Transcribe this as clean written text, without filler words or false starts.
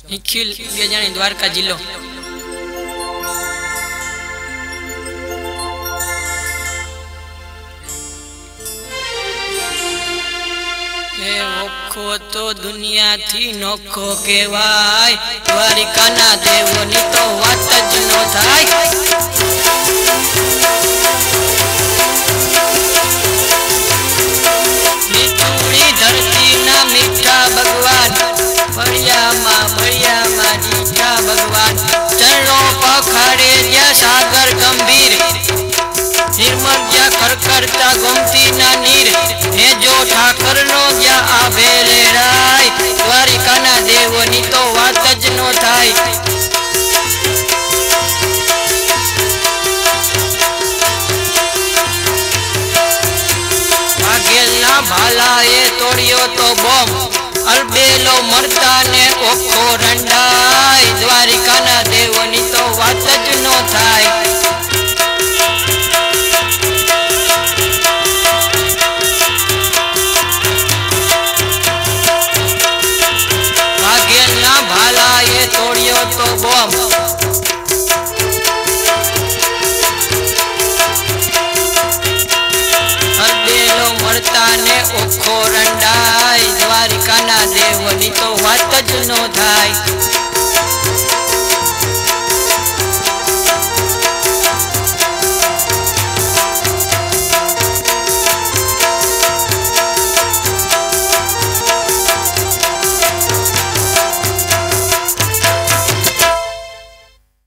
निखिल बेजाणी द्वारका जिल्लो। ओखो तो दुनिया थी नोखो केवाय, द्वारिका ना देवोनी तो वात ज नो थाय। मीठुड़ी धरती ना मीठा भगवान, बढ़िया माँ मीठा भगवान। चरणों पखाड़े ज्या सागर गंभीर, निर्मल ज्या खरखरता गोमती ना नीर। हे जो ठाकर नो ज्या आभेले राय, द्वारिका ना देवोनी तो वात ज नो थाय। भागेलना भाला ए तोड़ियो तो बोम, अलबेलो मरता ने ओखो रंडाय। द्वारिका ना देवोनी तो वात ज नो थाय। भागेलना भाला ए तोड़ियो तो बोम, अलबेलो मरता ने ओखो रंडाय। द्वारिका ना देवोनी तो वात ज नो थाय।